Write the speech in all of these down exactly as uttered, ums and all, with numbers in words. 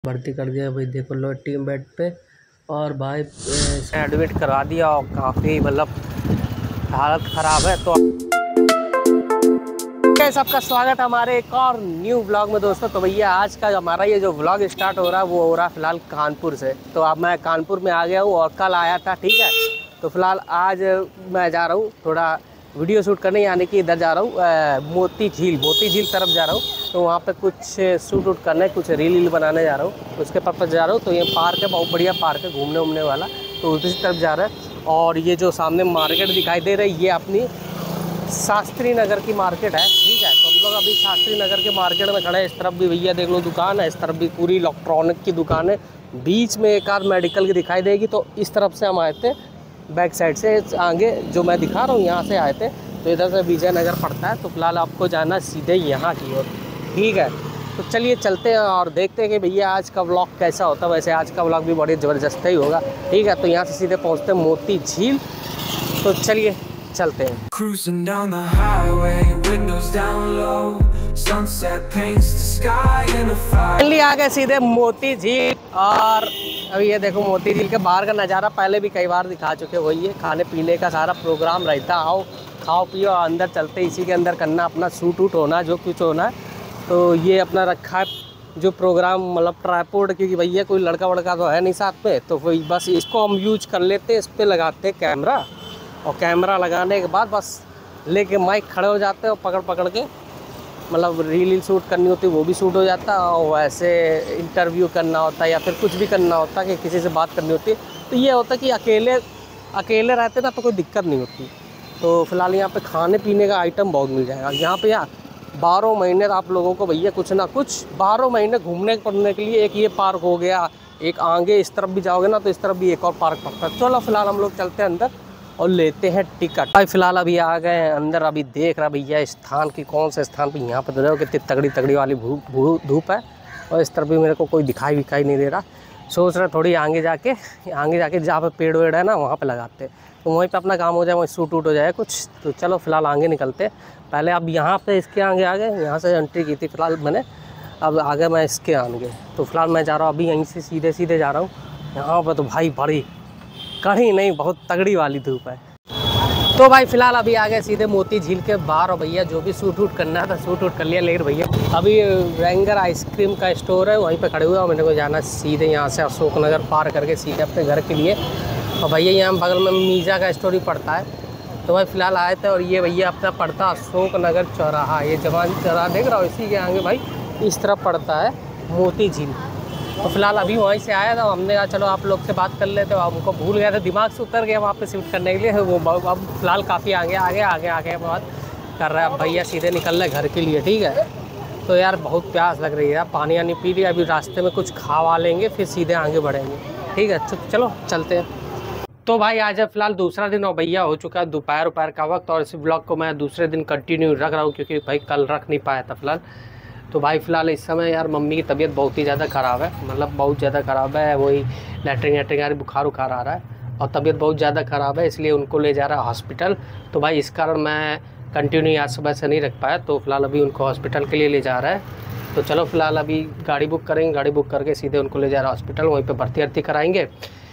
भर्ती कर दिया भाई। देखो लो टीम बेड पे, और भाई एडमिट करा दिया और काफ़ी मतलब हालत ख़राब है। तो सबका स्वागत है हमारे एक और न्यू व्लॉग में दोस्तों। तो भैया आज का हमारा ये जो व्लॉग स्टार्ट हो रहा है वो हो रहा है फ़िलहाल कानपुर से। तो अब मैं कानपुर में आ गया हूँ और कल आया था, ठीक है। तो फिलहाल आज मैं जा रहा हूँ थोड़ा वीडियो शूट करने, यानी कि इधर जा रहा हूँ मोती झील मोती झील तरफ जा रहा हूँ। तो वहाँ पे कुछ शूट वूट करने, कुछ रील वील बनाने जा रहा हूँ, उसके पर्पज़ जा रहा हूँ। तो ये पार्क है, बहुत बढ़िया पार्क है घूमने उमने वाला, तो उसी तरफ जा रहा है। और ये जो सामने मार्केट दिखाई दे रही है ये अपनी शास्त्री नगर की मार्केट है, ठीक है। तो हम लोग अभी शास्त्री नगर के मार्केट में खड़े हैं। इस तरफ भी भैया देख लो दुकान है, इस तरफ भी पूरी इलेक्ट्रॉनिक की दुकान है, बीच में एक आध मेडिकल की दिखाई देगी। तो इस तरफ से हम आए थे, बैक साइड से आगे जो मैं दिखा रहा हूँ यहाँ से आए थे। तो इधर से विजयनगर पड़ता है। तो फिलहाल आपको जाना सीधे यहाँ की ओर, ठीक है। तो चलिए चलते हैं और देखते हैं कि भैया आज का व्लॉग कैसा होता है। वैसे आज का व्लॉग भी बड़ी ज़बरदस्त ही होगा, ठीक है। तो यहाँ से सीधे पहुँचते हैं मोती झील। तो चलिए चलते हैं। चलिए आ गए सीधे मोती झील। और अभी ये देखो मोती झील के बाहर का नज़ारा पहले भी कई बार दिखा चुके हो। ये खाने पीने का सारा प्रोग्राम रहता, आओ खाओ पियो और अंदर चलते, इसी के अंदर करना अपना सूट वूट होना जो कुछ होना है। तो ये अपना रखा है जो प्रोग्राम, मतलब ट्राइपॉड, क्योंकि भैया कोई लड़का वड़का तो है नहीं साथ में। तो वही बस इसको हम यूज कर लेते, इस पर लगाते हैं कैमरा, और कैमरा लगाने के बाद बस लेके माइक खड़े हो जाते हैं और पकड़ पकड़ के मतलब रील शूट करनी होती है वो भी शूट हो जाता है, और वैसे इंटरव्यू करना होता है या फिर कुछ भी करना होता है कि किसी से बात करनी होती है। तो ये होता है कि अकेले अकेले रहते ना तो कोई दिक्कत नहीं होती। तो फिलहाल यहाँ पे खाने पीने का आइटम बहुत मिल जाएगा यहाँ पे। यार बारह महीने आप लोगों को भैया कुछ ना कुछ बारह महीने घूमने पड़ने के लिए। एक ये पार्क हो गया, एक आगे इस तरफ भी जाओगे ना तो इस तरफ भी एक और पार्क पड़ता है। चलो फिलहाल हम लोग चलते हैं अंदर और लेते हैं टिकट। भाई फिलहाल अभी आ गए हैं अंदर। अभी देख रहा भैया स्थान की कौन से स्थान पे, यहाँ पे तो देखो कितनी तगड़ी तगड़ी वाली धूप है, और इस तरफ भी मेरे को कोई दिखाई विखाई नहीं दे रहा। सोच रहे थोड़ी आगे जाके आगे जाके जहाँ पे पेड़ वेड़ है ना वहाँ पे लगाते, तो वहीं पे अपना काम हो जाए, वहीं शूट वूट हो जाए कुछ। तो चलो फिलहाल आगे निकलते। पहले अब यहाँ पे इसके आगे आ गए, यहाँ से एंट्री की थी फिलहाल मैंने, अब आगे मैं इसके आगे। तो फिलहाल मैं जा रहा हूँ अभी यहीं से सीधे सीधे जा रहा हूँ। यहाँ पर तो भाई बड़ी कड़ी नहीं, बहुत तगड़ी वाली धूप है। तो भाई फिलहाल अभी आ गए सीधे मोती झील के बाहर, और भैया जो भी शूट वूट करना था शूट वूट कर लिया। लेकिन भैया अभी रेंगर आइसक्रीम का स्टोर है वहीं पे खड़े हुए हैं, और मेरे को जाना सीधे यहाँ से अशोक नगर पार करके सीधे अपने घर के लिए। और भैया यहाँ बगल में मीजा का स्टोर ही पड़ता है। तो भाई फिलहाल आए थे, और ये भैया अपना पड़ता अशोक नगर चौराहा, ये जवान चौराहा देख रहा हो, इसी के आगे भाई इस तरफ पड़ता है मोती झील। तो फिलहाल अभी वहीं से आया था, हमने कहा चलो आप लोग से बात कर लेते हो। हमको भूल गया था, दिमाग से उतर गया वहाँ पे शिफ्ट करने के लिए। वो अब फिलहाल काफ़ी आगे आगे आगे आगे बात कर रहा है। अब भैया सीधे निकल रहे घर के लिए, ठीक है। तो यार बहुत प्यास लग रही है, पानी वानी पी लिया, अभी रास्ते में कुछ खावा लेंगे फिर सीधे आगे बढ़ेंगे, ठीक है। तो चलो चलते हैं। तो भाई आज फिलहाल दूसरा दिन और भैया हो चुका है दोपहर दोपहर का वक्त, और इस ब्लॉग को मैं दूसरे दिन कंटिन्यू रख रहा हूँ क्योंकि भाई कल रख नहीं पाया था फिलहाल। तो भाई फिलहाल इस समय यार मम्मी की तबीयत बहुत ही ज़्यादा ख़राब है, मतलब बहुत ज़्यादा ख़राब है। वही लैटरिन वैटरिन आ रही, बुखार उखार आ रहा है, और तबीयत बहुत ज़्यादा ख़राब है, इसलिए उनको ले जा रहा है हॉस्पिटल। तो भाई इस कारण मैं कंटिन्यू आज सुबह से नहीं रख पाया। तो फिलहाल अभी उनको हॉस्पिटल के लिए ले जा रहा है। तो चलो फिलहाल अभी गाड़ी बुक करेंगे, गाड़ी बुक करके सीधे उनको ले जा रहा है हॉस्पिटल, वहीं पर भर्ती वर्ती कराएँगे।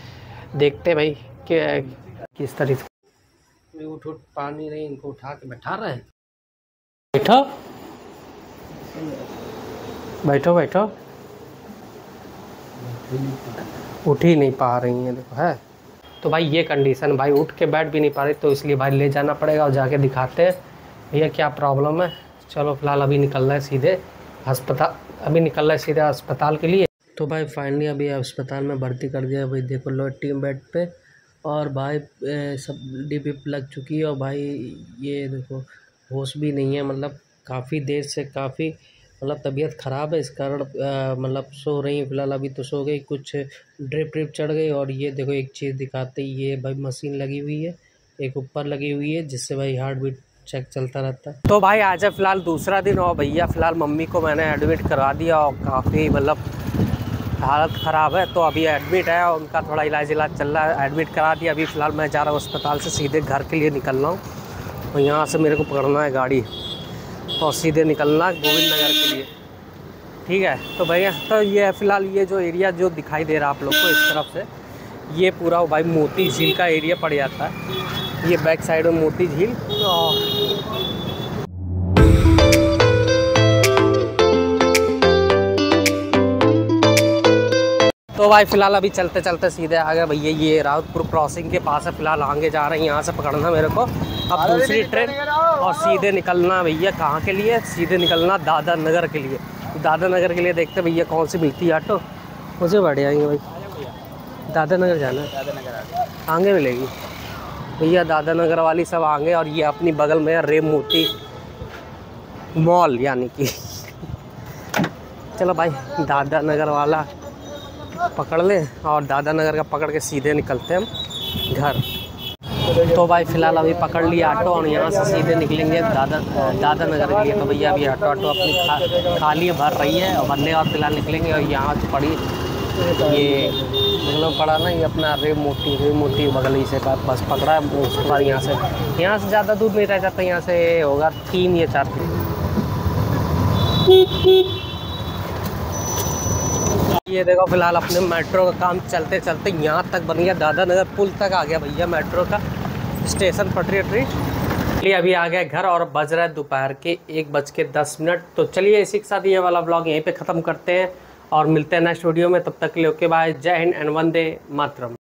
देखते भाई कि किस तरीके से उठ उठ पानी नहीं, इनको उठा के बैठा रहे हैं। बैठो बैठो बैठो, उठ ही नहीं पा रही हैं देखो, है। तो भाई ये कंडीशन, भाई उठ के बैठ भी नहीं पा रही, तो इसलिए भाई ले जाना पड़ेगा और जाके दिखाते हैं भैया क्या प्रॉब्लम है। चलो फिलहाल अभी निकल रहा है सीधे अस्पताल, अभी निकल रहा है सीधे अस्पताल के लिए। तो भाई फाइनली अभी अस्पताल में भर्ती कर दिया भाई। देखो लो टीम बेड पे, और भाई सब डी लग चुकी है, और भाई ये देखो होश भी नहीं है, मतलब काफ़ी देर से काफ़ी मतलब तबीयत ख़राब है, इस कारण मतलब सो रही है फिलहाल। अभी तो सो गई, कुछ ड्रिप ड्रिप चढ़ गई। और ये देखो एक चीज़ दिखाते ही, ये भाई मशीन लगी हुई है, एक ऊपर लगी हुई है, जिससे भाई हार्ट बीट चेक चलता रहता है। तो भाई आज है फिलहाल दूसरा दिन, और भैया फिलहाल मम्मी को मैंने एडमिट करवा दिया, और काफ़ी मतलब हालत ख़राब है। तो अभी एडमिट है, और उनका थोड़ा इलाज इलाज चल रहा है, एडमिट करा दिया। अभी फ़िलहाल मैं जा रहा हूँ अस्पताल से सीधे घर के लिए निकल रहा हूँ, और यहाँ से मेरे को पकड़ना है गाड़ी और सीधे निकलना है गोविंद नगर के लिए, ठीक है। तो भैया तो ये फ़िलहाल ये जो एरिया जो दिखाई दे रहा है आप लोग को इस तरफ से, ये पूरा भाई मोती झील का एरिया पड़ जाता है। ये बैक साइड में मोती झील। तो भाई फ़िलहाल अभी चलते चलते सीधे आ गए भैया, ये राउतपुर क्रॉसिंग के पास है। फ़िलहाल आगे जा रहे हैं, यहाँ से पकड़ना मेरे को अब दूसरी ट्रेन और सीधे निकलना भैया कहाँ के लिए, सीधे निकलना दादर नगर के लिए। दादर नगर के लिए देखते भैया कौन सी मिलती है ऑटो, मुझे बढ़ जाएंगे भाई। दादर नगर जाना है, दादर नगर आगे मिलेगी भैया, दादर नगर वाली सब आगे। और ये अपनी बगल में रेम मोती मॉल यानी कि चलो भाई दादर नगर वाला पकड़ लें और दादर नगर का पकड़ के सीधे निकलते हैं हम घर। तो भाई फ़िलहाल अभी पकड़ लिया ऑटो और यहाँ से सीधे निकलेंगे दादर दादर नगर के लिए। तो भैया अभी ऑटो ऑटो अपनी खा, खाली भर रही है और बनने और फिलहाल निकलेंगे। और यहाँ से पड़ी ये मतलब पड़ा ना, ये अपना रेम मोती रेम मोती बगल ही से बस पकड़ा है। उसके बाद यहाँ से यहाँ से ज़्यादा दूर नहीं रह जाता, यहाँ से होगा तीन या चार किलोमीटर। ये देखो फ़िलहाल अपने मेट्रो का काम चलते चलते यहाँ तक बन गया, दादर नगर पुल तक आ गया भैया मेट्रो का स्टेशन, पटरी वटरी। चलिए अभी आ गए घर और बज रहा है दोपहर के एक बज के दस मिनट। तो चलिए इसी के साथ ये वाला ब्लॉग यहीं पे ख़त्म करते हैं और मिलते हैं नेक्स्ट वीडियो में। तब तक के लिए ओके बाय, जय हिंद एंड वंदे मातरम।